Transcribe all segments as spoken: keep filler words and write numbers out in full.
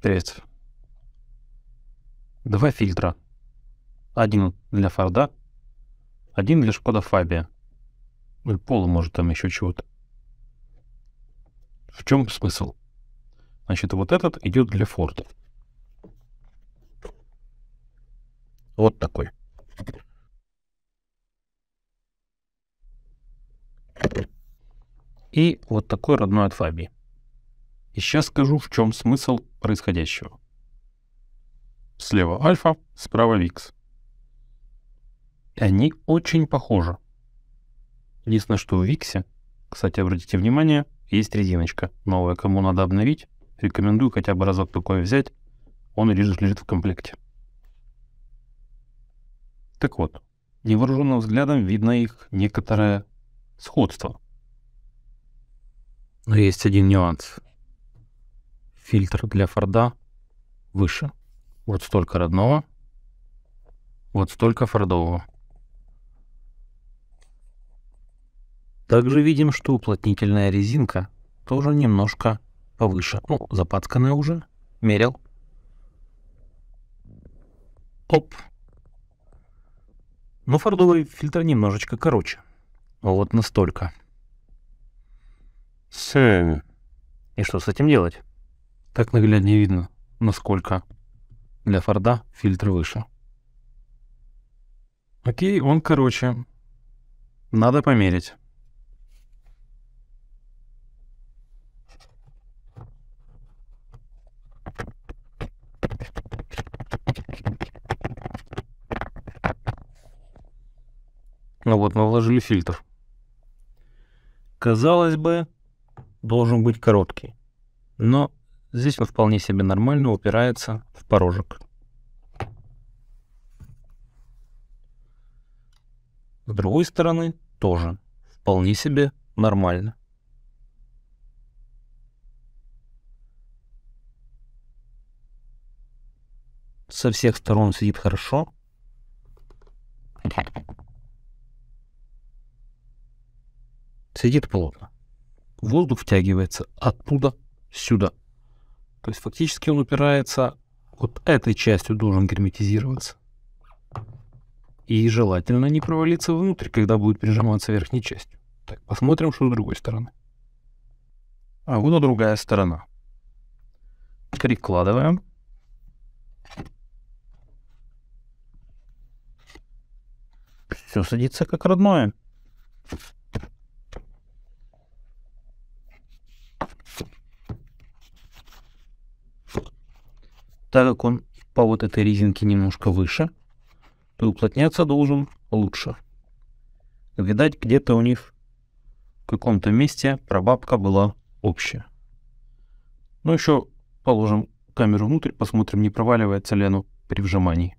Привет. Два фильтра. Один для Форда, один для Шкода Фабия. Ну и Поло, может, там еще чего-то. В чем смысл? Значит, вот этот идет для Форда. Вот такой. И вот такой родной от Фабии. И сейчас скажу, в чем смысл происходящего. Слева Альфа, справа Викс. И они очень похожи. Единственное, что в Виксе, кстати, обратите внимание, есть резиночка новая. Кому надо обновить, рекомендую хотя бы разок такой взять. Он лежит, лежит в комплекте. Так вот, невооруженным взглядом видно их некоторое сходство. Но есть один нюанс. Фильтр для Форда выше. Вот столько родного, вот столько фордового. Также видим, что уплотнительная резинка тоже немножко повыше. Ну, запацканная уже. Мерил. Оп. Но фордовый фильтр немножечко короче. Вот настолько. Сэм. И что с этим делать? Так нагляднее видно, насколько для Форда фильтр выше. Окей, он короче. Надо померить. Ну вот, мы вложили фильтр. Казалось бы, должен быть короткий. Но здесь он вполне себе нормально упирается в порожек. С другой стороны тоже вполне себе нормально. Со всех сторон сидит хорошо. Сидит плотно. Воздух втягивается оттуда сюда. То есть фактически он упирается, вот этой частью должен герметизироваться. И желательно не провалиться внутрь, когда будет прижиматься верхней частью. Так, посмотрим, что с другой стороны. А вот другая сторона. Прикладываем. Все садится как родное. Так как он по вот этой резинке немножко выше, то уплотняться должен лучше. Видать, где-то у них в каком-то месте прабабка была общая. Ну, еще положим камеру внутрь, посмотрим, не проваливается ли оно при вжимании.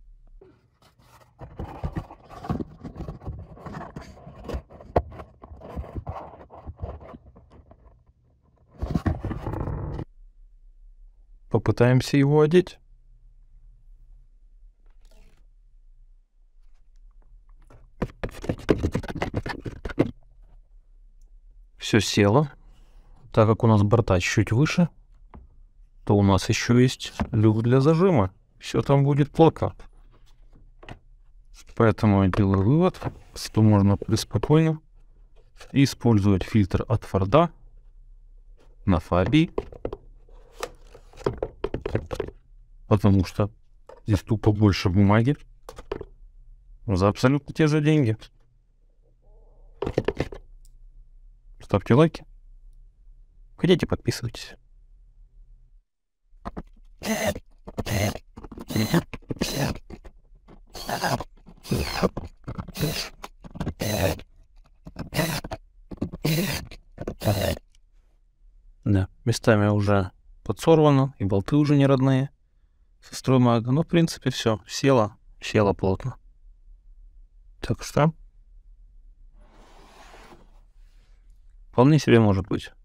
Попытаемся его одеть. Все село. Так как у нас борта чуть выше, то у нас еще есть люк для зажима. Все там будет плотно. Поэтому я делаю вывод, что можно преспокойно использовать фильтр от Форда на Фабии. Потому что здесь тупо больше бумаги за абсолютно те же деньги. Ставьте лайки. Хотите, подписывайтесь. Да, местами уже подсорвано, и болты уже не родные. Со строймага, но в принципе все, село, село плотно. Так что вполне себе может быть.